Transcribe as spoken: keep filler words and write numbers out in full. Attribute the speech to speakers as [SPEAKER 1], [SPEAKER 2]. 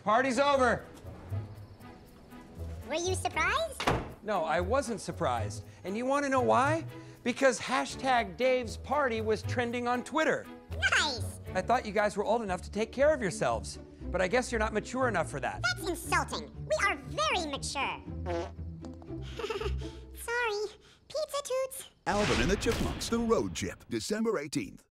[SPEAKER 1] Party's over.
[SPEAKER 2] Were you surprised?
[SPEAKER 1] No, I wasn't surprised. And you want to know why? Because hashtag Dave's party was trending on Twitter.
[SPEAKER 2] Nice!
[SPEAKER 1] I thought you guys were old enough to take care of yourselves. But I guess you're not mature enough for that.
[SPEAKER 2] That's insulting. We are very mature. Sorry. Pizza Toots.
[SPEAKER 3] Alvin and the Chipmunks, The Road Chip, December eighteenth.